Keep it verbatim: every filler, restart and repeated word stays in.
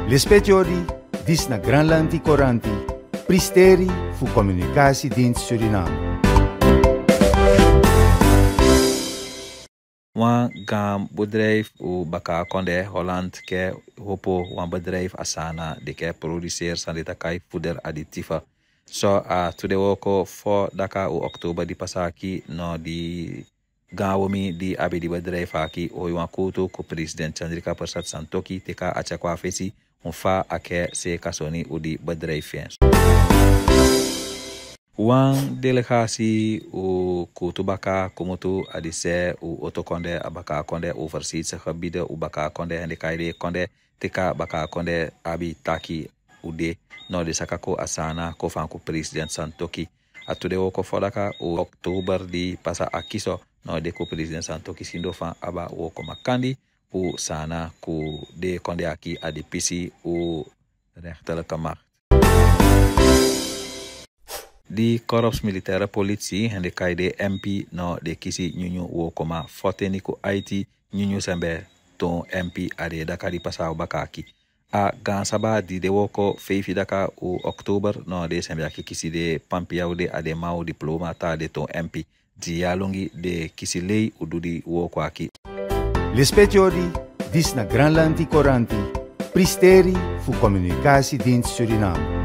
Lespetiori, dis na Granlandi Coranti, Pristeri fu Communicatiedienst Suriname. Wan gam bedrijf u baka konde Holland ke hopo wan bedrijf asana de ke produceer sandita kai voeder additieve. So a uh, today woko for daka u oktober di pasaki no di gawomi di abi di bedrijf aki o wan kuto ku president Chandrika Persat Santokhi teka acha kwa fesi unfa ake se kasoni u di bedrijf. Wan delegatie u kutubaka kumutu adise u otokonde abaka konde overseas gebieden u baka konde en de kaide konde tika baka konde abi taki ude no de sakako asana ko fanku president Santokhi atude woko fodaka u oktober di pasa akiso no de ko president Santokhi sindo fan aba woko makandi u sana ku de konde aki adipisi u rechterlijke macht. Di korps militaire politie en de kaide M P no de kisi nyunyu wo koma forte niku Haiti nyunyu sembe ton M P ade daka di pasa bakaki. A gansaba di de woko feifi daka u oktober no de sembe aki kisi de pampiau de ade mau diploma ta de ton M P. Di yalongi de kisi lei ududi woko aki. Lespetiori, dis na Granlandi Coranti, Pristeri fu Communicatiedienst Suriname.